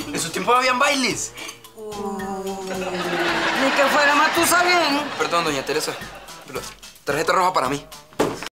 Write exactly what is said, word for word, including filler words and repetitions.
En su tiempo habían bailes. Ni que fuera Matusa bien. Perdón, doña Teresa, pero tarjeta roja para mí.